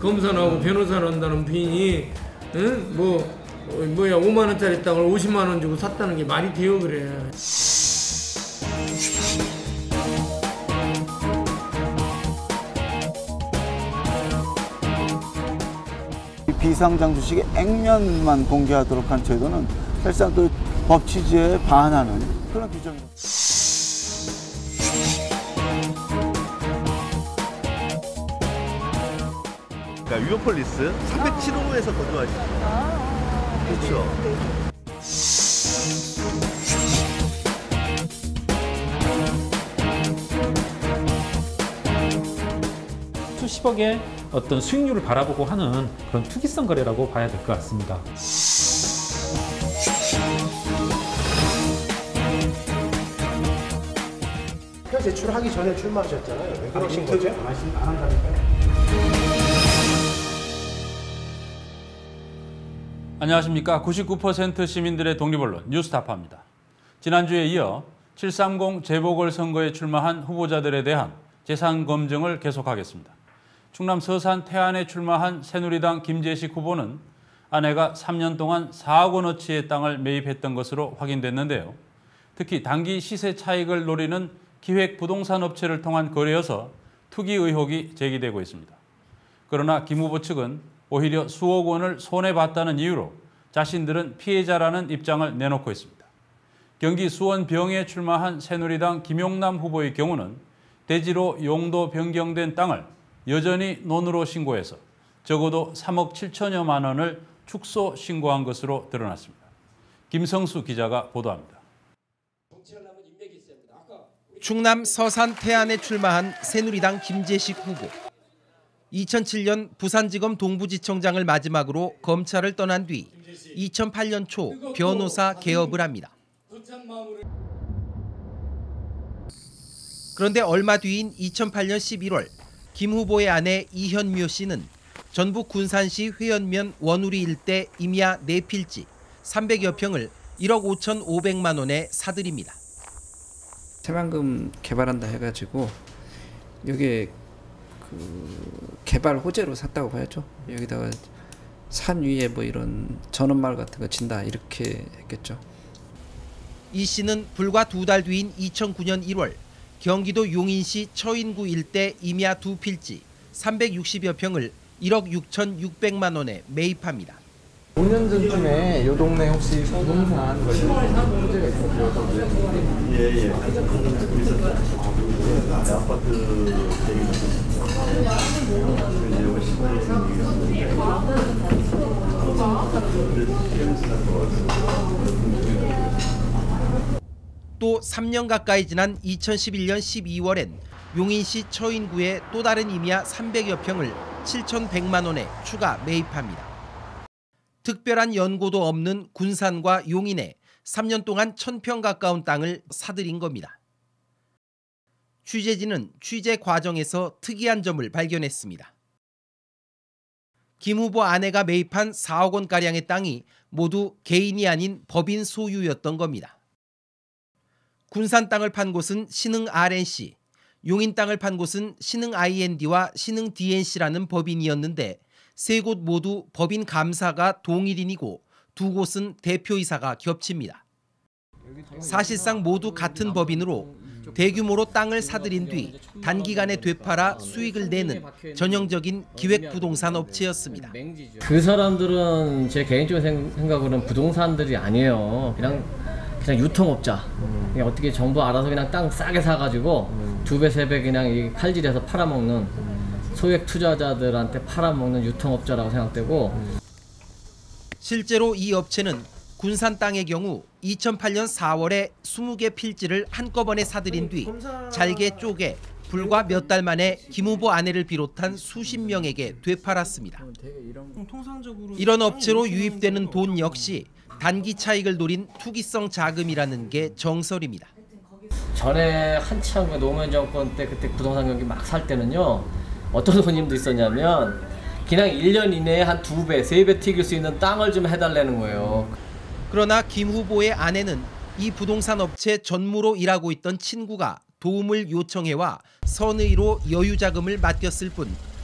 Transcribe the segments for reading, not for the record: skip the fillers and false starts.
검사 나오고 변호사 나온다는 부인이 응? 뭐야 5만 원짜리 땅을 50만 원 주고 샀다는 게 말이 돼요 그래. 비상장 주식의 액면만 공개하도록 한 제도는 사실상 또 법 취지에 반하는 그런 규정입니다. 그러니까 유로폴리스 307호에서 거주하시죠. 그렇죠. 수십억의 어떤 수익률을 바라보고 하는 그런 투기성 거래라고 봐야 될 것 같습니다. 표 제출하기 전에 출마하셨잖아요. 왜 그러신 거죠? 안 한다니까요. 안녕하십니까. 99% 시민들의 독립언론 뉴스타파입니다. 지난주에 이어 730 재보궐선거에 출마한 후보자들에 대한 재산 검증을 계속하겠습니다. 충남 서산 태안에 출마한 새누리당 김재식 후보는 아내가 3년 동안 4억 원어치의 땅을 매입했던 것으로 확인됐는데요. 특히 단기 시세 차익을 노리는 기획부동산 업체를 통한 거래여서 투기 의혹이 제기되고 있습니다. 그러나 김 후보 측은 오히려 수억 원을 손해봤다는 이유로 자신들은 피해자라는 입장을 내놓고 있습니다. 경기 수원병에 출마한 새누리당 김용남 후보의 경우는 대지로 용도 변경된 땅을 여전히 논으로 신고해서 적어도 3억 7천여만 원을 축소 신고한 것으로 드러났습니다. 김성수 기자가 보도합니다. 충남 서산 태안에 출마한 새누리당 김재식 후보. 2007년 부산지검 동부지청장을 마지막으로 검찰을 떠난 뒤 2008년 초 변호사 개업을 합니다. 그런데 얼마 뒤인 2008년 11월 김 후보의 아내 이현묘 씨는 전북 군산시 회연면 원우리 일대 임야 4필지 300여 평을 1억 5,500만 원에 사들입니다. 새만금 개발한다 해가지고 여기에 개발 호재로 샀다고 봐야죠. 여기다가 산 위에 뭐 이런 전원마을 같은 거 진다 이렇게 했겠죠. 이 씨는 불과 2달 뒤인 2009년 1월 경기도 용인시 처인구 일대 임야 2필지 360여 평을 1억 6,600만 원에 매입합니다. 5년 전쯤에 이 동네 혹시 부동산 호재가 있었어요? 예. 아파트 또 3년 가까이 지난 2011년 12월엔 용인시 처인구의 또 다른 임야 300여 평을 7,100만 원에 추가 매입합니다. 특별한 연고도 없는 군산과 용인에 3년 동안 1,000평 가까운 땅을 사들인 겁니다. 취재진은 취재 과정에서 특이한 점을 발견했습니다. 김 후보 아내가 매입한 4억 원가량의 땅이 모두 개인이 아닌 법인 소유였던 겁니다. 군산 땅을 판 곳은 신흥 RNC, 용인 땅을 판 곳은 신흥 IND와 신흥 DNC라는 법인이었는데 세 곳 모두 법인 감사가 동일인이고 두 곳은 대표이사가 겹칩니다. 사실상 모두 같은 법인으로 대규모로 땅을 사들인 뒤 단기간에 되팔아 수익을 내는 전형적인 기획부동산 업체였습니다. 그 사람들은 제 개인적인 생각으로는 부동산들이 아니에요. 그냥 유통업자. 그냥 어떻게 정부 알아서 그냥 땅 싸게 사가지고 2배, 3배 그냥 이 칼질해서 팔아먹는 소액 투자자들한테 팔아먹는 유통업자라고 생각되고, 실제로 이 업체는 군산 땅의 경우 2008년 4월에 20개 필지를 한꺼번에 사들인 뒤 잘게 쪼개 불과 몇 달 만에 김 후보 아내를 비롯한 수십 명에게 되팔았습니다. 이런 업체로 유입되는 돈 역시 단기 차익을 노린 투기성 자금이라는 게 정설입니다. 전에 한참 노무현 정권 때 그때 부동산 경기 막 살 때는요, 어떤 손님도 있었냐면 그냥 1년 이내에 한 2배, 3배 튀길 수 있는 땅을 좀 해달라는 거예요. 그러나 김 후보의 아내는 이 부동산 업체 전무로 일하고 있던 친구가 도움을 요청해와 선의로 여유 자금을 맡겼을 뿐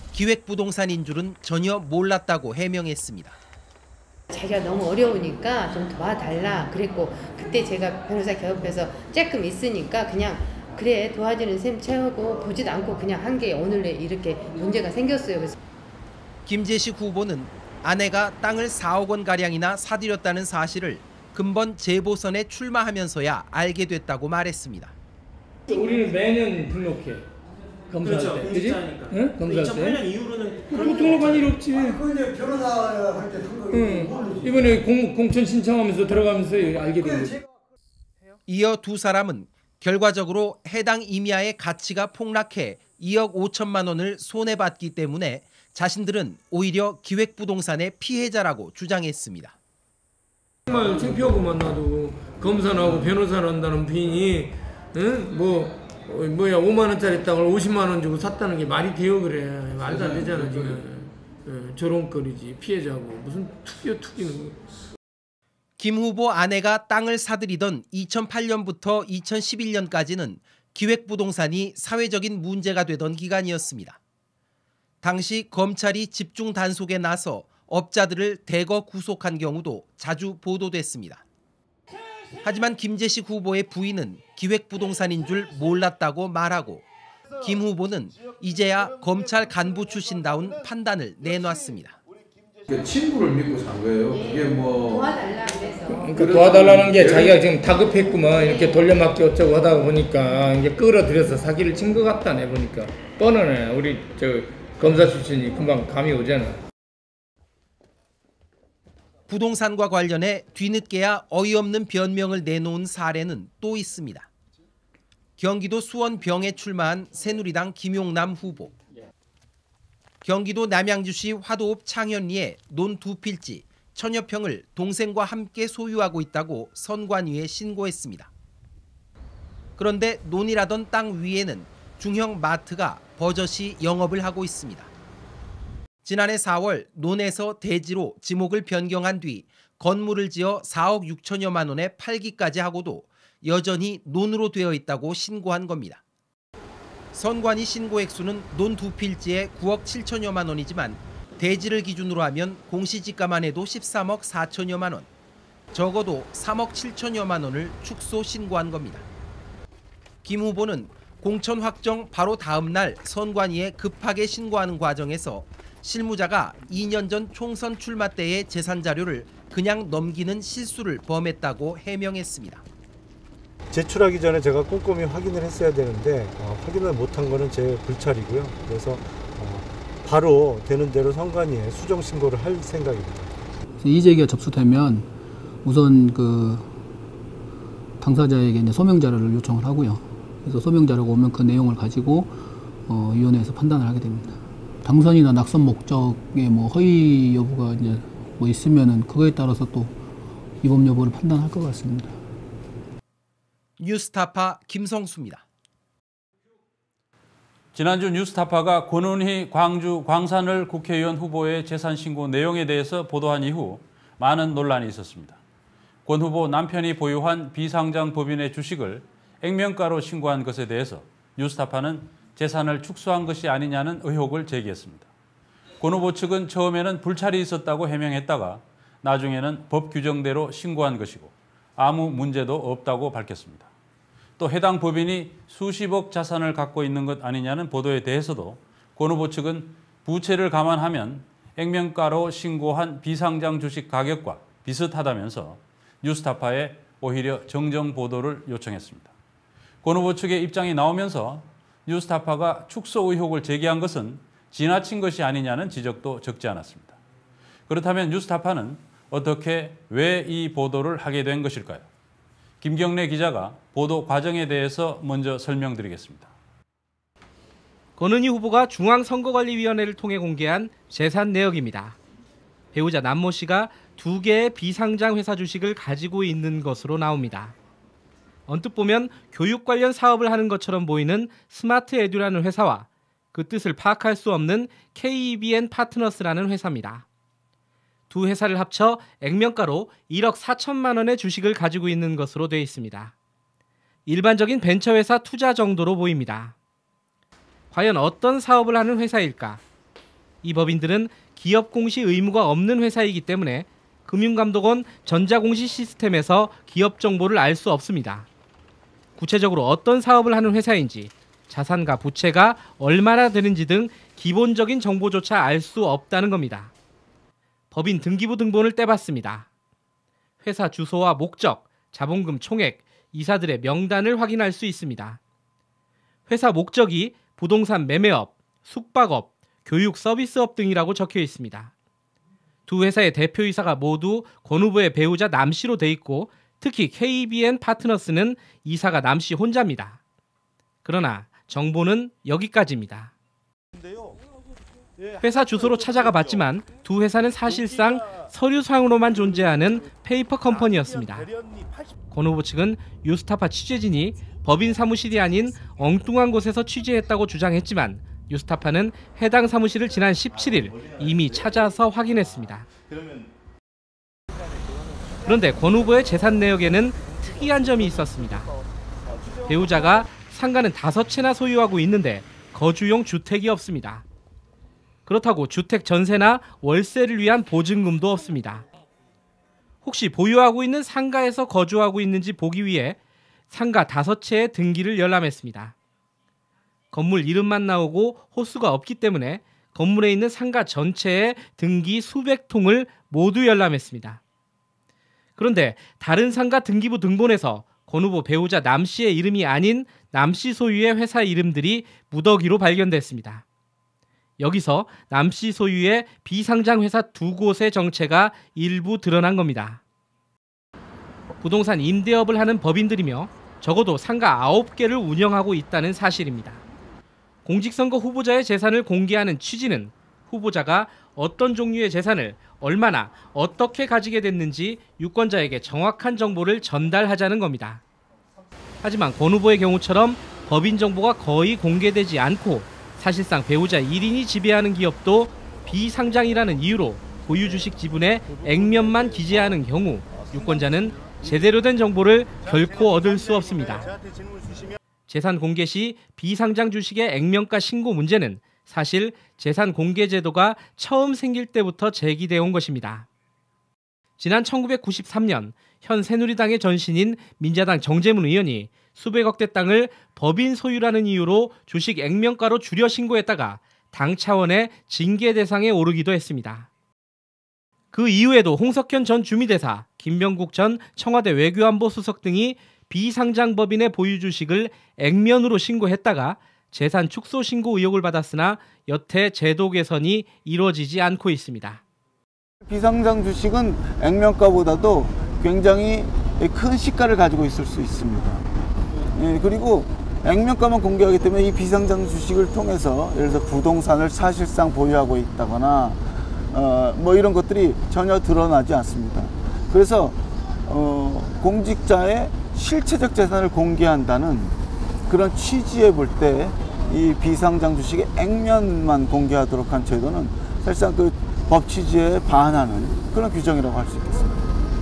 기획부동산인 줄은 전혀 몰랐다고 해명했습니다. 자기가 너무 어려우니까 좀 도와달라 그랬고, 그때 제가 변호사 개업해서 조금 있으니까 그냥 그래 도와주는 셈 채우고 보지도 않고 그냥 한 게 오늘 이렇게 문제가 생겼어요. 그래서 김재식 후보는 아내가 땅을 4억 원가량이나 사들였다는 사실을 금번 재보선에 출마하면서야 알게 됐다고 말했습니다. 우리는 매년 등록해. 검사할 그렇죠. 때. 그지? 응? 검사할 때. 2008년 이후로는 등록한 일 없지. 근데 변호사 할 때 응. 이번에 공천 신청하면서 들어가면서 알게 된 거지. 이어 두 사람은 결과적으로 해당 임야의 가치가 폭락해 2억 5천만 원을 손해봤기 때문에 자신들은 오히려 기획부동산의 피해자라고 주장했습니다. 정말 창피하고만 나도 검사나 하고 변호사를 한다는 부인이 응? 5만 원짜리 땅을 50만 원 주고 샀다는 게 말이 돼요? 그래. 말도 안 되잖아 지금. 조롱거리지. 피해자고 무슨 투기는. 김 후보 아내가 땅을 사들이던 2008년부터 2011년까지는 기획부동산이 사회적인 문제가 되던 기간이었습니다. 당시 검찰이 집중 단속에 나서 업자들을 대거 구속한 경우도 자주 보도됐습니다. 하지만 김재식 후보의 부인은 기획부동산인 줄 몰랐다고 말하고, 김 후보는 이제야 검찰 간부 출신다운 판단을 내놨습니다. 친구를 믿고 산 거예요. 그게 뭐 도와달라 그래서. 그러니까 도와달라는 게 자기가 지금 다급했구만. 이렇게 돌려막기 어쩌고 하다 보니까 이제 끌어들여서 사기를 친 것 같다 내 보니까. 뻔하네. 우리 검사 출신이 금방 감이 오잖아. 부동산과 관련해 뒤늦게야 어이없는 변명을 내놓은 사례는 또 있습니다. 경기도 수원 병에 출마한 새누리당 김용남 후보. 경기도 남양주시 화도읍 창현리에 논 2필지 1000여 평을 동생과 함께 소유하고 있다고 선관위에 신고했습니다. 그런데 논이라던 땅 위에는 중형 마트가 버젓이 영업을 하고 있습니다. 지난해 4월 논에서 대지로 지목을 변경한 뒤 건물을 지어 4억 6천여만 원에 팔기까지 하고도 여전히 논으로 되어 있다고 신고한 겁니다. 선관위 신고 액수는 논 2필지에 9억 7천여만 원이지만 대지를 기준으로 하면 공시지가만 해도 13억 4천여만 원, 적어도 3억 7천여만 원을 축소 신고한 겁니다. 김 후보는 공천 확정 바로 다음 날 선관위에 급하게 신고하는 과정에서 실무자가 2년 전 총선 출마 때의 재산 자료를 그냥 넘기는 실수를 범했다고 해명했습니다. 제출하기 전에 제가 꼼꼼히 확인을 했어야 되는데 확인을 못한 거는 제 불찰이고요. 그래서 바로 되는 대로 선관위에 수정 신고를 할 생각입니다. 이의제기가 접수되면 우선 그 당사자에게 이제 소명 자료를 요청을 하고요. 그래서 소명 자료가 오면 그 내용을 가지고 위원회에서 판단을 하게 됩니다. 당선이나 낙선 목적의 허위 여부가 이제 있으면은 그거에 따라서 또 위법 여부를 판단할 것 같습니다. 뉴스타파 김성수입니다. 지난주 뉴스타파가 권은희 광주 광산을 국회의원 후보의 재산 신고 내용에 대해서 보도한 이후 많은 논란이 있었습니다. 권 후보 남편이 보유한 비상장 법인의 주식을 액면가로 신고한 것에 대해서 뉴스타파는 재산을 축소한 것이 아니냐는 의혹을 제기했습니다. 권 후보 측은 처음에는 불찰이 있었다고 해명했다가 나중에는 법 규정대로 신고한 것이고 아무 문제도 없다고 밝혔습니다. 또 해당 법인이 수십억 자산을 갖고 있는 것 아니냐는 보도에 대해서도 권 후보 측은 부채를 감안하면 액면가로 신고한 비상장 주식 가격과 비슷하다면서 뉴스타파에 오히려 정정 보도를 요청했습니다. 권 후보 측의 입장이 나오면서 뉴스타파가 축소 의혹을 제기한 것은 지나친 것이 아니냐는 지적도 적지 않았습니다. 그렇다면 뉴스타파는 어떻게 왜 이 보도를 하게 된 것일까요? 김경래 기자가 보도 과정에 대해서 먼저 설명드리겠습니다. 권은희 후보가 중앙선거관리위원회를 통해 공개한 재산 내역입니다. 배우자 남모 씨가 2개의 비상장 회사 주식을 가지고 있는 것으로 나옵니다. 언뜻 보면 교육 관련 사업을 하는 것처럼 보이는 스마트 에듀라는 회사와 그 뜻을 파악할 수 없는 KEBN 파트너스라는 회사입니다. 두 회사를 합쳐 액면가로 1억 4천만 원의 주식을 가지고 있는 것으로 되어 있습니다. 일반적인 벤처회사 투자 정도로 보입니다. 과연 어떤 사업을 하는 회사일까? 이 법인들은 기업 공시 의무가 없는 회사이기 때문에 금융감독원 전자공시 시스템에서 기업 정보를 알 수 없습니다. 구체적으로 어떤 사업을 하는 회사인지, 자산과 부채가 얼마나 되는지 등 기본적인 정보조차 알 수 없다는 겁니다. 법인 등기부 등본을 떼봤습니다. 회사 주소와 목적, 자본금 총액, 이사들의 명단을 확인할 수 있습니다. 회사 목적이 부동산 매매업, 숙박업, 교육 서비스업 등이라고 적혀 있습니다. 두 회사의 대표이사가 모두 권 후보의 배우자 남 씨로 돼 있고 특히 KBN 파트너스는 이사가 남 씨 혼자입니다. 그러나 정보는 여기까지입니다. 회사 주소로 찾아가 봤지만 두 회사는 사실상 서류상으로만 존재하는 페이퍼 컴퍼니였습니다. 권 후보 측은 뉴스타파 취재진이 법인 사무실이 아닌 엉뚱한 곳에서 취재했다고 주장했지만 뉴스타파는 해당 사무실을 지난 17일 이미 찾아서 확인했습니다. 그런데 권 후보의 재산 내역에는 특이한 점이 있었습니다. 배우자가 상가는 5채나 소유하고 있는데 거주용 주택이 없습니다. 그렇다고 주택 전세나 월세를 위한 보증금도 없습니다. 혹시 보유하고 있는 상가에서 거주하고 있는지 보기 위해 상가 5채의 등기를 열람했습니다. 건물 이름만 나오고 호수가 없기 때문에 건물에 있는 상가 전체의 등기 수백 통을 모두 열람했습니다. 그런데 다른 상가 등기부 등본에서 권 후보 배우자 남 씨의 이름이 아닌 남 씨 소유의 회사 이름들이 무더기로 발견됐습니다. 여기서 남 씨 소유의 비상장 회사 2곳의 정체가 일부 드러난 겁니다. 부동산 임대업을 하는 법인들이며 적어도 상가 9개를 운영하고 있다는 사실입니다. 공직선거 후보자의 재산을 공개하는 취지는 후보자가 어떤 종류의 재산을 얼마나 어떻게 가지게 됐는지 유권자에게 정확한 정보를 전달하자는 겁니다. 하지만 권 후보의 경우처럼 법인 정보가 거의 공개되지 않고 사실상 배우자 1인이 지배하는 기업도 비상장이라는 이유로 보유 주식 지분의 액면만 기재하는 경우 유권자는 제대로 된 정보를 결코 얻을 수 없습니다. 재산 공개 시 비상장 주식의 액면가 신고 문제는 사실 재산 공개 제도가 처음 생길 때부터 제기되어 온 것입니다. 지난 1993년 현 새누리당의 전신인 민자당 정재문 의원이 수백억 대 땅을 법인 소유라는 이유로 주식 액면가로 줄여 신고했다가 당 차원의 징계 대상에 오르기도 했습니다. 그 이후에도 홍석현 전 주미대사, 김병국 전 청와대 외교안보 수석 등이 비상장 법인의 보유 주식을 액면으로 신고했다가 재산 축소 신고 의혹을 받았으나 여태 제도 개선이 이루어지지 않고 있습니다. 비상장 주식은 액면가보다도 굉장히 큰 시가를 가지고 있을 수 있습니다. 그리고 액면가만 공개하기 때문에 이 비상장 주식을 통해서 예를 들어서 부동산을 사실상 보유하고 있다거나 뭐 이런 것들이 전혀 드러나지 않습니다. 그래서 공직자의 실체적 재산을 공개한다는 그런 취지에 볼 때 이 비상장 주식의 액면만 공개하도록 한 제도는 사실상 그 법 취지에 반하는 그런 규정이라고 할 수 있겠습니다.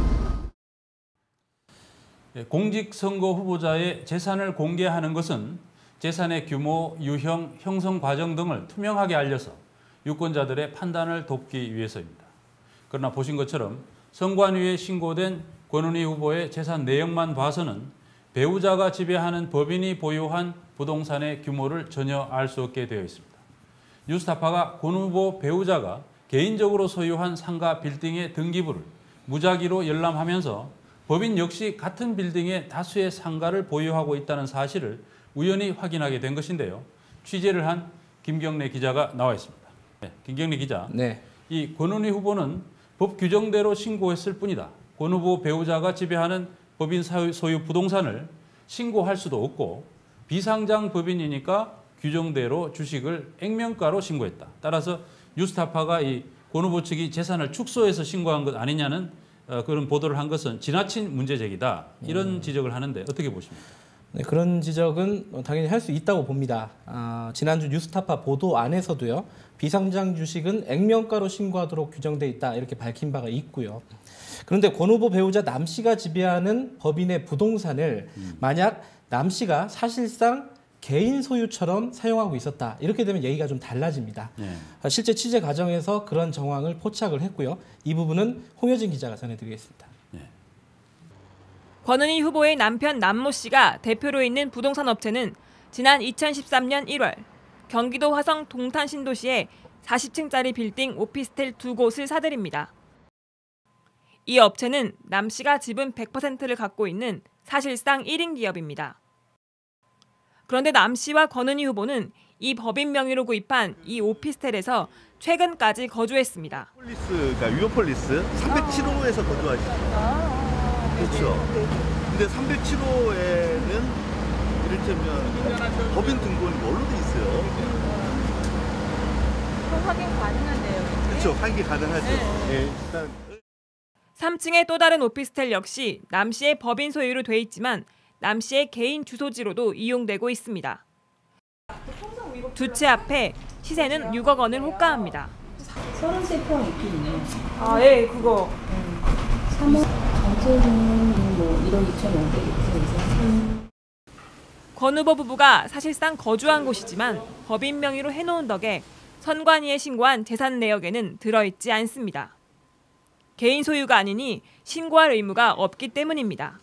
공직선거 후보자의 재산을 공개하는 것은 재산의 규모, 유형, 형성 과정 등을 투명하게 알려서 유권자들의 판단을 돕기 위해서입니다. 그러나 보신 것처럼 선관위에 신고된 권은희 후보의 재산 내역만 봐서는 배우자가 지배하는 법인이 보유한 부동산의 규모를 전혀 알 수 없게 되어 있습니다. 뉴스타파가 권 후보 배우자가 개인적으로 소유한 상가 빌딩의 등기부를 무작위로 열람하면서 법인 역시 같은 빌딩에 다수의 상가를 보유하고 있다는 사실을 우연히 확인하게 된 것인데요. 취재를 한 김경래 기자가 나와 있습니다. 네, 김경래 기자. 네. 이 권은희 후보는 법 규정대로 신고했을 뿐이다. 권 후보 배우자가 지배하는 법인 소유 부동산을 신고할 수도 없고 비상장 법인이니까 규정대로 주식을 액면가로 신고했다. 따라서 뉴스타파가 이 권 후보 측이 재산을 축소해서 신고한 것 아니냐는 그런 보도를 한 것은 지나친 문제제기다. 이런 지적을 하는데 어떻게 보십니까? 네, 그런 지적은 당연히 할 수 있다고 봅니다. 지난주 뉴스타파 보도 안에서도요. 비상장 주식은 액면가로 신고하도록 규정돼 있다. 이렇게 밝힌 바가 있고요. 그런데 권 후보 배우자 남 씨가 지배하는 법인의 부동산을 만약 남 씨가 사실상 개인 소유처럼 사용하고 있었다. 이렇게 되면 얘기가 좀 달라집니다. 네. 실제 취재 과정에서 그런 정황을 포착을 했고요. 이 부분은 홍효진 기자가 전해드리겠습니다. 권은희 후보의 남편 남모 씨가 대표로 있는 부동산 업체는 지난 2013년 1월 경기도 화성 동탄 신도시에 40층짜리 빌딩 오피스텔 2곳을 사들입니다. 이 업체는 남 씨가 지분 100%를 갖고 있는 사실상 1인 기업입니다. 그런데 남 씨와 권은희 후보는 이 법인 명의로 구입한 이 오피스텔에서 최근까지 거주했습니다. 그러니까 유로폴리스 307호에서 거주하시죠. 그렇죠. 근데 307호에는 이를테면 법인 등본이 뭘로 돼 있어요? 그럼 확인 가능한데요. 그렇죠. 확인 가능하죠. 네. 일단 3층의 또 다른 오피스텔 역시 남 씨의 법인 소유로 돼 있지만 남 씨의 개인 주소지로도 이용되고 있습니다. 두 채 앞에 시세는 6억 원을 호가합니다. 33평 있겠네요. 아, 예, 그거. 3억 전체는 뭐 1억 2,500이죠. 권 후보 부부가 사실상 거주한 곳이지만 법인 명의로 해놓은 덕에 선관위에 신고한 재산 내역에는 들어있지 않습니다. 개인 소유가 아니니 신고할 의무가 없기 때문입니다.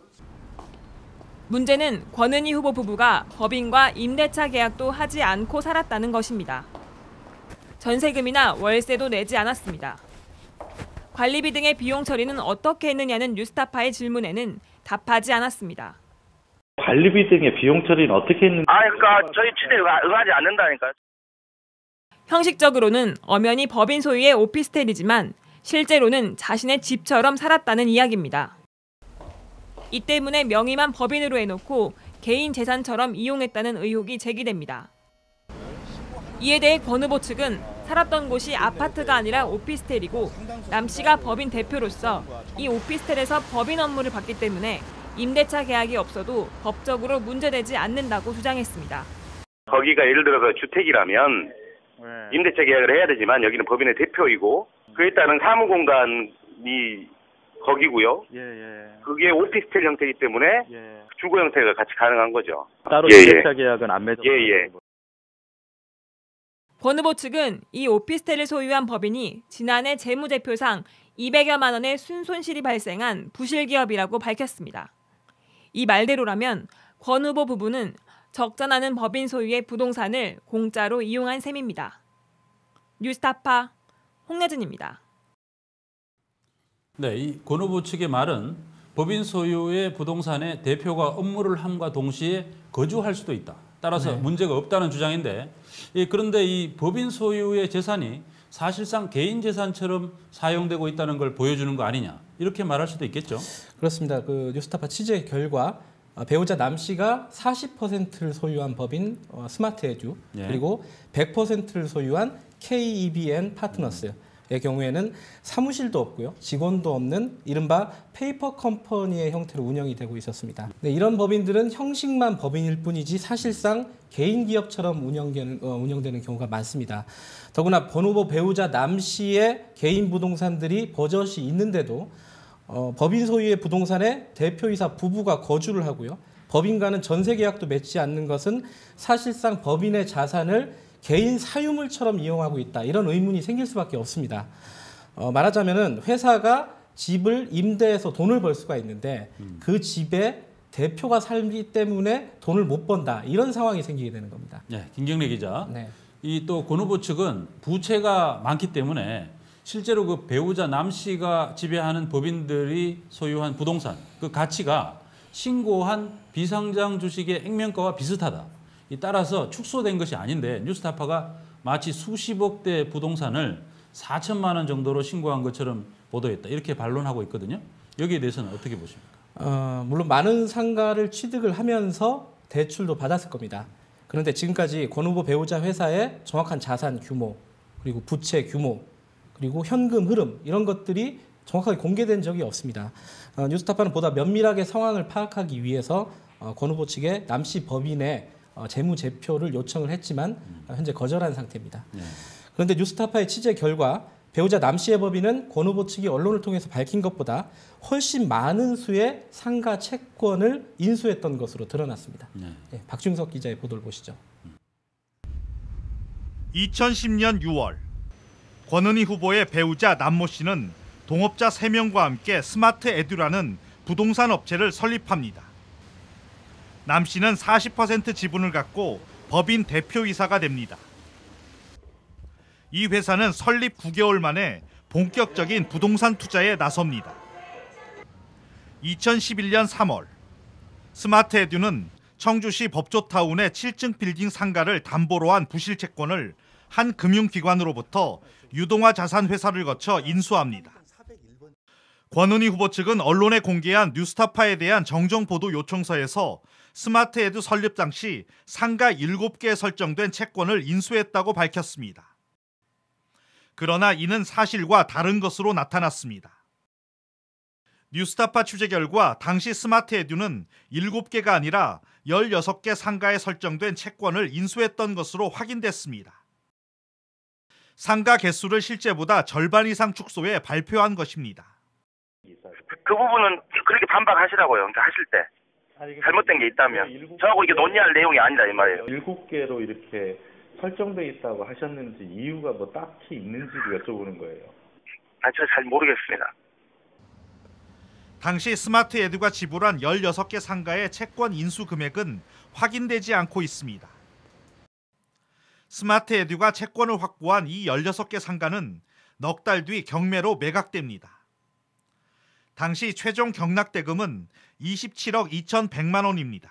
문제는 권은희 후보 부부가 법인과 임대차 계약도 하지 않고 살았다는 것입니다. 전세금이나 월세도 내지 않았습니다. 관리비 등의 비용 처리는 어떻게 했느냐는 뉴스타파의 질문에는 답하지 않았습니다. 관리비 등의 비용 처리는 어떻게 했는지. 그러니까 저희 취재에 응하지 않는다니까요. 형식적으로는 엄연히 법인 소유의 오피스텔이지만 실제로는 자신의 집처럼 살았다는 이야기입니다. 이 때문에 명의만 법인으로 해놓고 개인 재산처럼 이용했다는 의혹이 제기됩니다. 이에 대해 권 후보 측은 살았던 곳이 아파트가 아니라 오피스텔이고 남 씨가 법인 대표로서 이 오피스텔에서 법인 업무를 받기 때문에 임대차 계약이 없어도 법적으로 문제되지 않는다고 주장했습니다. 거기가 예를 들어서 주택이라면 임대차 계약을 해야 되지만 여기는 법인의 대표이고 그에 따른 사무공간이 거기고요. 그게 오피스텔 형태이기 때문에 주거 형태가 같이 가능한 거죠. 따로 임대차 계약은 안 맺었어요. 권 후보 측은 이 오피스텔을 소유한 법인이 지난해 재무제표상 200여만 원의 순손실이 발생한 부실기업이라고 밝혔습니다. 이 말대로라면 권 후보 부부는 적잖아는 법인 소유의 부동산을 공짜로 이용한 셈입니다. 뉴스타파 홍여진입니다. 네, 이 권 후보 측의 말은 법인 소유의 부동산에 대표가 업무를 함과 동시에 거주할 수도 있다. 따라서 문제가 없다는 주장인데 그런데 이 법인 소유의 재산이 사실상 개인 재산처럼 사용되고 있다는 걸 보여주는 거 아니냐 이렇게 말할 수도 있겠죠. 그렇습니다. 그 뉴스타파 취재 결과 배우자 남 씨가 40%를 소유한 법인 스마트에듀 그리고 100%를 소유한 KEBN 파트너스의 경우에는 사무실도 없고요. 직원도 없는 이른바 페이퍼 컴퍼니의 형태로 운영이 되고 있었습니다. 네, 이런 법인들은 형식만 법인일 뿐이지 사실상 개인 기업처럼 운영되는 경우가 많습니다. 더구나 권 후보 배우자 남 씨의 개인 부동산들이 버젓이 있는데도 법인 소유의 부동산에 대표이사 부부가 거주를 하고요. 법인과는 전세 계약도 맺지 않는 것은 사실상 법인의 자산을 개인 사유물처럼 이용하고 있다. 이런 의문이 생길 수밖에 없습니다. 말하자면은 회사가 집을 임대해서 돈을 벌 수가 있는데 그 집에 대표가 살기 때문에 돈을 못 번다. 이런 상황이 생기게 되는 겁니다. 네, 김경래 기자. 이 또 권 후보 측은 부채가 많기 때문에 실제로 그 배우자 남 씨가 지배하는 법인들이 소유한 부동산 그 가치가 신고한 비상장 주식의 액면가와 비슷하다. 따라서 축소된 것이 아닌데 뉴스타파가 마치 수십억 대 부동산을 4천만 원 정도로 신고한 것처럼 보도했다. 이렇게 반론하고 있거든요. 여기에 대해서는 어떻게 보십니까? 물론 많은 상가를 취득을 하면서 대출도 받았을 겁니다. 그런데 지금까지 권 후보 배우자 회사의 정확한 자산 규모, 그리고 부채 규모, 그리고 현금 흐름 이런 것들이 정확하게 공개된 적이 없습니다. 뉴스타파는 보다 면밀하게 상황을 파악하기 위해서 권 후보 측의 남 씨 법인의 재무제표를 요청을 했지만 현재 거절한 상태입니다. 그런데 뉴스타파의 취재 결과 배우자 남 씨의 법인은 권 후보 측이 언론을 통해서 밝힌 것보다 훨씬 많은 수의 상가 채권을 인수했던 것으로 드러났습니다. 네, 박중석 기자의 보도를 보시죠. 2010년 6월 권은희 후보의 배우자 남모 씨는 동업자 3명과 함께 스마트 에듀라는 부동산 업체를 설립합니다. 남 씨는 40% 지분을 갖고 법인 대표이사가 됩니다. 이 회사는 설립 9개월 만에 본격적인 부동산 투자에 나섭니다. 2011년 3월 스마트 에듀는 청주시 법조타운의 7층 빌딩 상가를 담보로 한 부실 채권을 한 금융기관으로부터 유동화 자산회사를 거쳐 인수합니다. 권은희 후보 측은 언론에 공개한 뉴스타파에 대한 정정보도 요청서에서 스마트 에듀 설립 당시 상가 7개에 설정된 채권을 인수했다고 밝혔습니다. 그러나 이는 사실과 다른 것으로 나타났습니다. 뉴스타파 취재 결과 당시 스마트 에듀는 7개가 아니라 16개 상가에 설정된 채권을 인수했던 것으로 확인됐습니다. 상가 개수를 실제보다 절반 이상 축소해 발표한 것입니다. 그 부분은 그렇게 반박하시라고요. 그러니까 하실 때 잘못된 게 있다면 저하고 이게 논의할 내용이 아니다 이 말이에요. 7개로 이렇게 설정돼 있다고 하셨는지 이유가 뭐 딱히 있는지도 여쭤보는 거예요. 저 잘 모르겠습니다. 당시 스마트 에듀가 지불한 16개 상가의 채권 인수 금액은 확인되지 않고 있습니다. 스마트 에듀가 채권을 확보한 이 16개 상가는 넉 달 뒤 경매로 매각됩니다. 당시 최종 경락대금은 27억 2,100만 원입니다.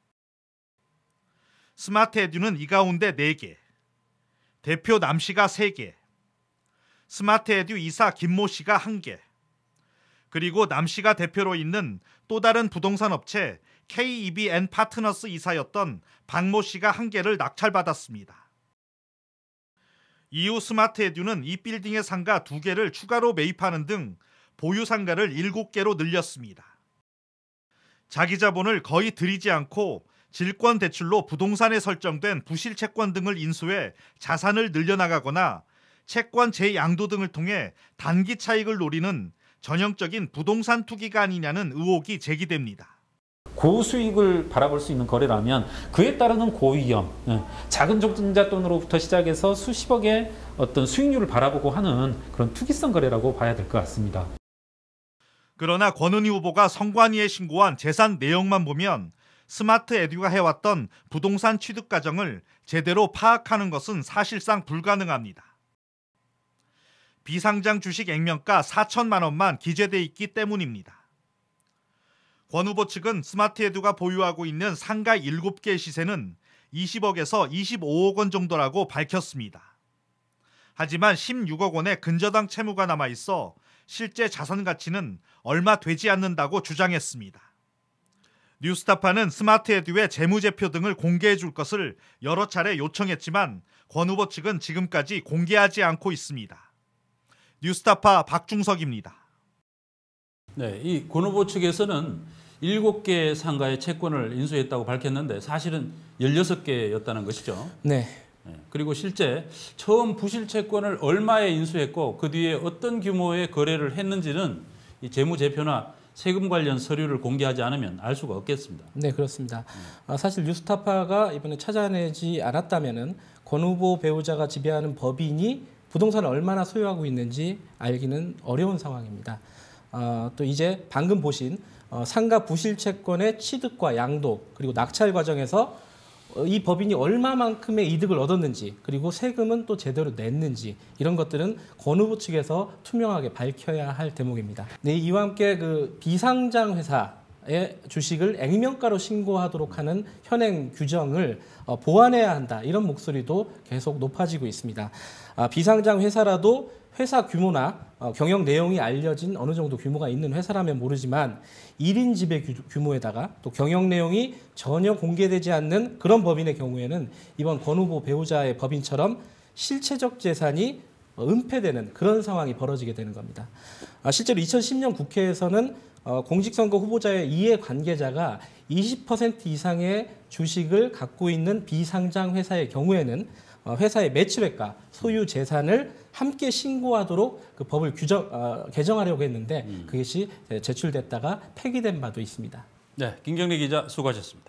스마트 에듀는 이 가운데 4개, 대표 남 씨가 3개, 스마트 에듀 이사 김모 씨가 1개, 그리고 남 씨가 대표로 있는 또 다른 부동산 업체 KEBN 파트너스 이사였던 박모 씨가 1개를 낙찰받았습니다. 이후 스마트 에듀는 이 빌딩의 상가 2개를 추가로 매입하는 등 보유 상가를 7개로 늘렸습니다. 자기 자본을 거의 들이지 않고 질권 대출로 부동산에 설정된 부실 채권 등을 인수해 자산을 늘려나가거나 채권 재양도 등을 통해 단기 차익을 노리는 전형적인 부동산 투기가 아니냐는 의혹이 제기됩니다. 고수익을 바라볼 수 있는 거래라면 그에 따르는 고위험, 작은 종잣돈으로부터 시작해서 수십억의 어떤 수익률을 바라보고 하는 그런 투기성 거래라고 봐야 될 것 같습니다. 그러나 권은희 후보가 선관위에 신고한 재산 내역만 보면 스마트 에듀가 해왔던 부동산 취득 과정을 제대로 파악하는 것은 사실상 불가능합니다. 비상장 주식 액면가 4천만 원만 기재돼 있기 때문입니다. 권 후보 측은 스마트 에듀가 보유하고 있는 상가 7개의 시세는 20억에서 25억 원 정도라고 밝혔습니다. 하지만 16억 원의 근저당 채무가 남아있어 실제 자산 가치는 얼마 되지 않는다고 주장했습니다. 뉴스타파는 스마트 에듀의 재무제표 등을 공개해 줄 것을 여러 차례 요청했지만 권 후보 측은 지금까지 공개하지 않고 있습니다. 뉴스타파 박중석입니다. 네, 이 권 후보 측에서는 7개 상가의 채권을 인수했다고 밝혔는데 사실은 16개였다는 것이죠. 네. 그리고 실제 처음 부실 채권을 얼마에 인수했고 그 뒤에 어떤 규모의 거래를 했는지는 이 재무제표나 세금 관련 서류를 공개하지 않으면 알 수가 없겠습니다. 네, 그렇습니다. 사실 뉴스타파가 이번에 찾아내지 않았다면은 권 후보 배우자가 지배하는 법인이 부동산을 얼마나 소유하고 있는지 알기는 어려운 상황입니다. 또 이제 방금 보신 상가 부실 채권의 취득과 양도 그리고 낙찰 과정에서 이 법인이 얼마만큼의 이득을 얻었는지 그리고 세금은 또 제대로 냈는지 이런 것들은 권 후보 측에서 투명하게 밝혀야 할 대목입니다. 네, 이와 함께 그 비상장 회사의 주식을 액면가로 신고하도록 하는 현행 규정을 보완해야 한다 이런 목소리도 계속 높아지고 있습니다. 비상장 회사라도 회사 규모나 경영 내용이 알려진 어느 정도 규모가 있는 회사라면 모르지만 1인 지배 규모에다가 또 경영 내용이 전혀 공개되지 않는 그런 법인의 경우에는 이번 권 후보 배우자의 법인처럼 실체적 재산이 은폐되는 그런 상황이 벌어지게 되는 겁니다. 실제로 2010년 국회에서는 공직선거 후보자의 이해 관계자가 20% 이상의 주식을 갖고 있는 비상장 회사의 경우에는 회사의 매출액과 소유 재산을 함께 신고하도록 그 법을 개정하려고 했는데 그것이 제출됐다가 폐기된 바도 있습니다. 네, 김경래 기자 수고하셨습니다.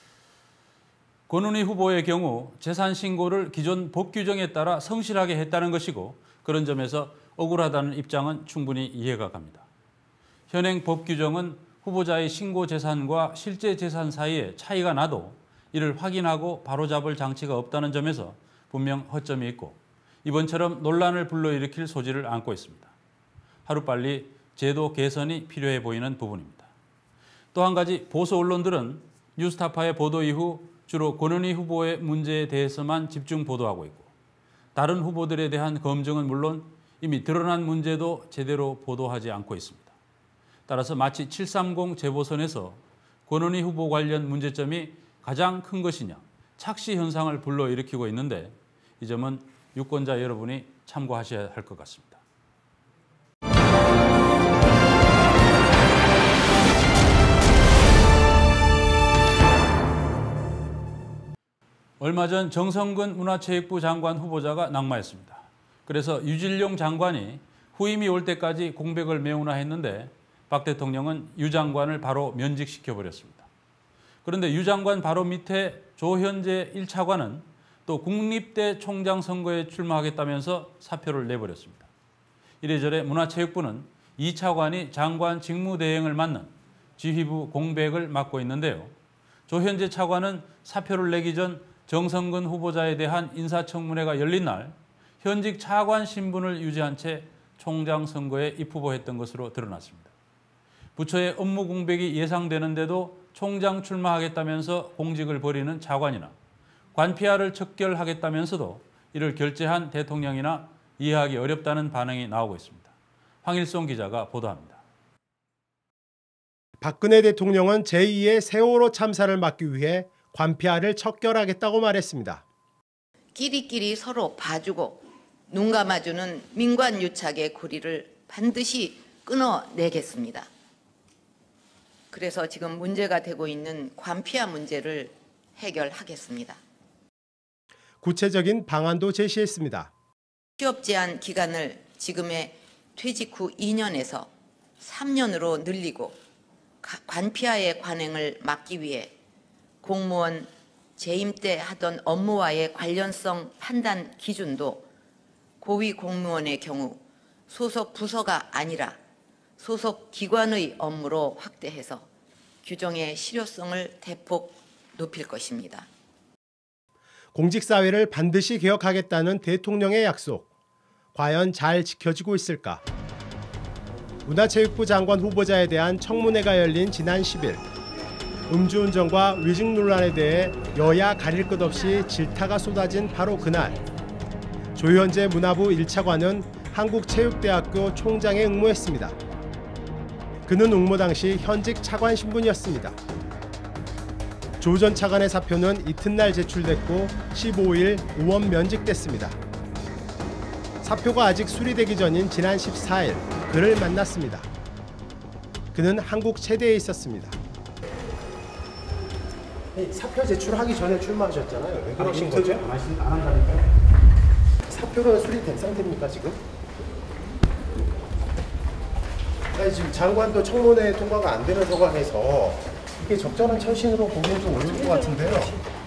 권은희 후보의 경우 재산 신고를 기존 법 규정에 따라 성실하게 했다는 것이고 그런 점에서 억울하다는 입장은 충분히 이해가 갑니다. 현행 법 규정은 후보자의 신고 재산과 실제 재산 사이에 차이가 나도 이를 확인하고 바로잡을 장치가 없다는 점에서 분명 허점이 있고 이번처럼 논란을 불러일으킬 소지를 안고 있습니다. 하루빨리 제도 개선이 필요해 보이는 부분입니다. 또 한 가지 보수 언론들은 뉴스타파의 보도 이후 주로 권은희 후보의 문제에 대해서만 집중 보도하고 있고 다른 후보들에 대한 검증은 물론 이미 드러난 문제도 제대로 보도하지 않고 있습니다. 따라서 마치 730 재보선에서 권은희 후보 관련 문제점이 가장 큰 것이냐 착시 현상을 불러일으키고 있는데 이 점은 유권자 여러분이 참고하셔야 할 것 같습니다. 얼마 전 정성근 문화체육부 장관 후보자가 낙마했습니다. 그래서 유진룡 장관이 후임이 올 때까지 공백을 메우나 했는데 박 대통령은 유 장관을 바로 면직시켜버렸습니다. 그런데 유 장관 바로 밑에 조현재 1차관은 또 국립대 총장 선거에 출마하겠다면서 사표를 내버렸습니다. 이래저래 문화체육부는 2차관이 장관 직무대행을 맡는 지휘부 공백을 맡고 있는데요. 조현재 차관은 사표를 내기 전 정성근 후보자에 대한 인사청문회가 열린 날 현직 차관 신분을 유지한 채 총장 선거에 입후보했던 것으로 드러났습니다. 부처의 업무 공백이 예상되는데도 총장 출마하겠다면서 공직을 버리는 차관이나 관피아를 척결하겠다면서도 이를 결재한 대통령이나 이해하기 어렵다는 반응이 나오고 있습니다. 황일송 기자가 보도합니다. 박근혜 대통령은 제2의 세월호 참사를 막기 위해 관피아를 척결하겠다고 말했습니다. 끼리끼리 서로 봐주고 눈 감아주는 민관유착의 고리를 반드시 끊어내겠습니다. 그래서 지금 문제가 되고 있는 관피아 문제를 해결하겠습니다. 구체적인 방안도 제시했습니다. 취업 제한 기간을 지금의 퇴직 후 2년에서 3년으로 늘리고 관피아의 관행을 막기 위해 공무원 재임 때 하던 업무와의 관련성 판단 기준도 고위 공무원의 경우 소속 부서가 아니라 소속 기관의 업무로 확대해서 규정의 실효성을 대폭 높일 것입니다. 공직사회를 반드시 개혁하겠다는 대통령의 약속, 과연 잘 지켜지고 있을까? 문화체육부 장관 후보자에 대한 청문회가 열린 지난 10일, 음주운전과 위증 논란에 대해 여야 가릴 것 없이 질타가 쏟아진 바로 그날, 조현재 문화부 1차관은 한국체육대학교 총장에 응모했습니다. 그는 응모 당시 현직 차관 신분이었습니다. 조 전 차관의 사표는 이튿날 제출됐고 15일 의원 면직됐습니다. 사표가 아직 수리되기 전인 지난 14일 그를 만났습니다. 그는 한국체대에 있었습니다. 사표 제출하기 전에 출마하셨잖아요. 왜 그러신 거죠? 안 한다니까요. 사표는 수리된 상태입니까 지금? 아니, 지금 장관도 청문회 통과가 안 되는 상황에서 이게 적절한 처신으로 보기엔 좀 어려울 것 같은데요.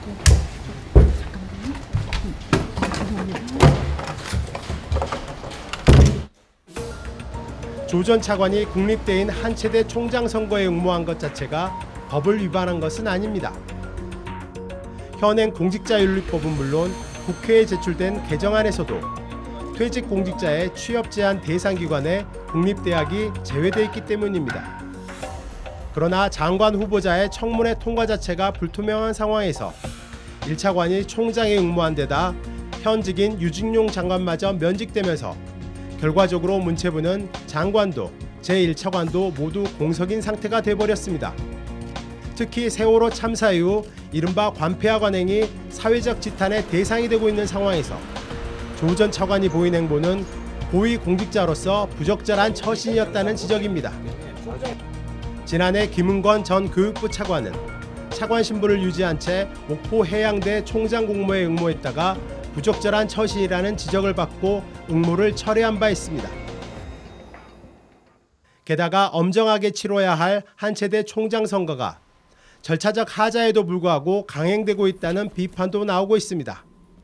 조 전 차관이 국립대인 한체대 총장 선거에 응모한 것 자체가 법을 위반한 것은 아닙니다. 현행 공직자윤리법은 물론 국회에 제출된 개정안에서도 퇴직 공직자의 취업 제한 대상 기관에 국립대학이 제외돼 있기 때문입니다. 그러나 장관 후보자의 청문회 통과 자체가 불투명한 상황에서 1차관이 총장에 응모한 데다 현직인 유진룡 장관마저 면직되면서 결과적으로 문체부는 장관도 제1차관도 모두 공석인 상태가 돼버렸습니다. 특히 세월호 참사 이후 이른바 관폐화 관행이 사회적 지탄의 대상이 되고 있는 상황에서 조 전 차관이 보인 행보는 고위 공직자로서 부적절한 처신이었다는 지적입니다. 지난해 김은권 전 교육부 차관은 차관 신분을 유지한 채 목포 해양대 총장 공모에 응모했다가 부적절한 처신이라는 지적을 받고 응모를 철회한 바 있습니다. 게다가 엄정하게 치러야 할 한체대 총장 선거가 절차적 하자에도 불구하고 강행되고 있다는 비판도 나오고 있습니다.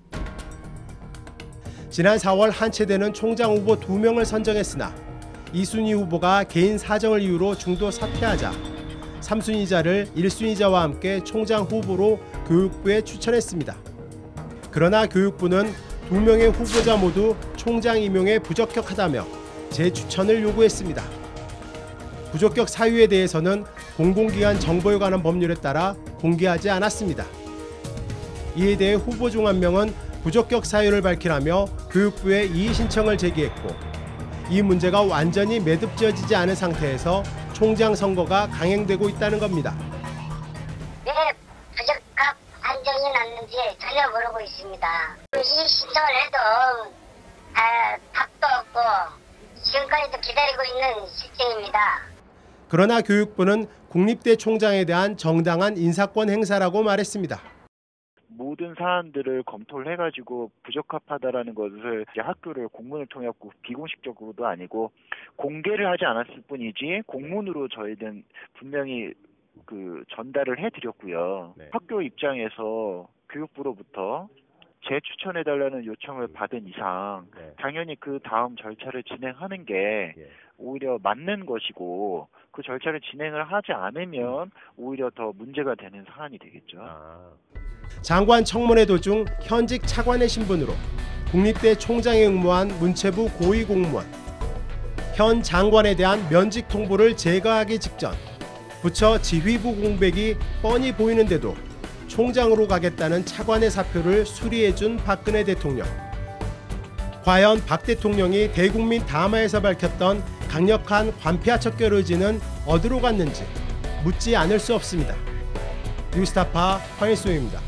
지난 4월 한체대는 총장 후보 2명을 선정했으나 이순희 후보가 개인 사정을 이유로 중도 사퇴하자 3순위자를 1순위자와 함께 총장 후보로 교육부에 추천했습니다. 그러나 교육부는 2명의 후보자 모두 총장 임용에 부적격하다며 재추천을 요구했습니다. 부적격 사유에 대해서는 공공기관 정보에 관한 법률에 따라 공개하지 않았습니다. 이에 대해 후보 중 한 명은 부적격 사유를 밝히라며 교육부에 이의 신청을 제기했고 이 문제가 완전히 매듭지어지지 않은 상태에서 총장 선거가 강행되고 있다는 겁니다. 왜 부적합 안정이 났는지 전혀 모르고 있습니다. 이의 신청을 해도 답도 없고 지금까지도 기다리고 있는 실정입니다. 그러나 교육부는 국립대 총장에 대한 정당한 인사권 행사라고 말했습니다. 모든 사안들을 검토를 해가지고 부적합하다라는 것을 이제 학교를 공문을 통해 갖고 비공식적으로도 아니고 공개를 하지 않았을 뿐이지 공문으로 저희는 분명히 전달을 해드렸고요. 네. 학교 입장에서 교육부로부터 재추천해달라는 요청을 받은 이상 당연히 그 다음 절차를 진행하는 게 오히려 맞는 것이고 그 절차를 진행을 하지 않으면 오히려 더 문제가 되는 사안이 되겠죠. 장관 청문회 도중 현직 차관의 신분으로 국립대 총장에 응모한 문체부 고위공무원, 현 장관에 대한 면직 통보를 제거하기 직전 부처 지휘부 공백이 뻔히 보이는데도 총장으로 가겠다는 차관의 사표를 수리해준 박근혜 대통령. 과연 박 대통령이 대국민 담화에서 밝혔던 강력한 관폐와 척결 의지는 어디로 갔는지 묻지 않을 수 없습니다. 뉴스타파 황일수입니다.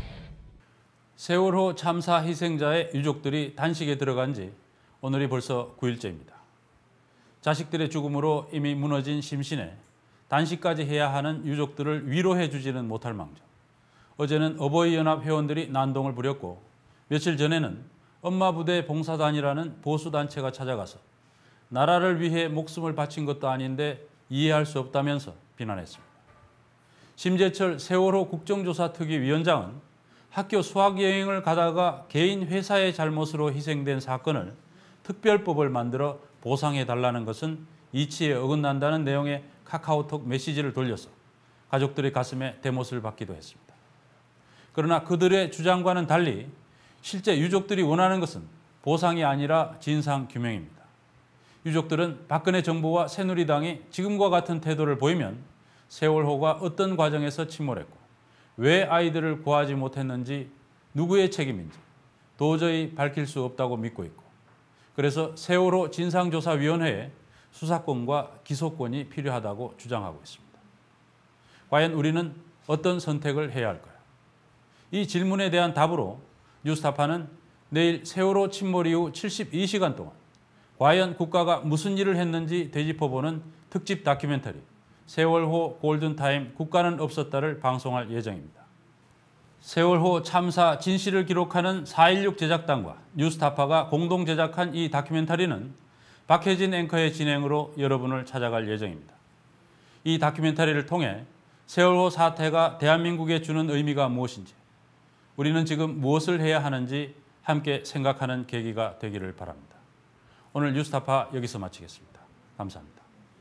세월호 참사 희생자의 유족들이 단식에 들어간 지 오늘이 벌써 9일째입니다. 자식들의 죽음으로 이미 무너진 심신에 단식까지 해야 하는 유족들을 위로해 주지는 못할 망정. 어제는 어버이연합 회원들이 난동을 부렸고 며칠 전에는 엄마부대 봉사단이라는 보수단체가 찾아가서 나라를 위해 목숨을 바친 것도 아닌데 이해할 수 없다면서 비난했습니다. 심재철 세월호 국정조사특위위원장은 학교 수학여행을 가다가 개인 회사의 잘못으로 희생된 사건을 특별법을 만들어 보상해달라는 것은 이치에 어긋난다는 내용의 카카오톡 메시지를 돌려서 가족들의 가슴에 대못을 받기도 했습니다. 그러나 그들의 주장과는 달리 실제 유족들이 원하는 것은 보상이 아니라 진상규명입니다. 유족들은 박근혜 정부와 새누리당이 지금과 같은 태도를 보이면 세월호가 어떤 과정에서 침몰했고 왜 아이들을 구하지 못했는지 누구의 책임인지 도저히 밝힐 수 없다고 믿고 있고 그래서 세월호 진상조사위원회에 수사권과 기소권이 필요하다고 주장하고 있습니다. 과연 우리는 어떤 선택을 해야 할까요? 이 질문에 대한 답으로 뉴스타파는 내일 세월호 침몰 이후 72시간 동안 과연 국가가 무슨 일을 했는지 되짚어보는 특집 다큐멘터리 세월호 골든타임 국가는 없었다를 방송할 예정입니다. 세월호 참사 진실을 기록하는 4.16 제작단과 뉴스타파가 공동 제작한 이 다큐멘터리는 박혜진 앵커의 진행으로 여러분을 찾아갈 예정입니다. 이 다큐멘터리를 통해 세월호 사태가 대한민국에 주는 의미가 무엇인지 우리는 지금 무엇을 해야 하는지 함께 생각하는 계기가 되기를 바랍니다. 오늘 뉴스타파 여기서 마치겠습니다. 감사합니다.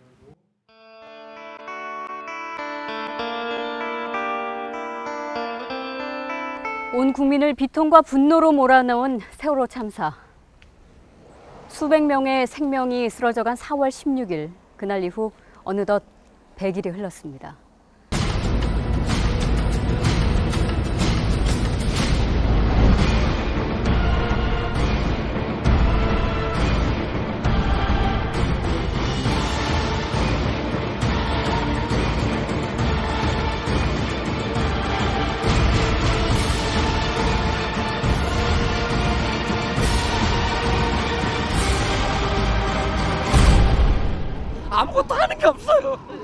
온 국민을 비통과 분노로 몰아넣은 세월호 참사. 수백 명의 생명이 쓰러져간 4월 16일, 그날 이후 어느덧 100일이 흘렀습니다. 아무것도 하는 게 없어요.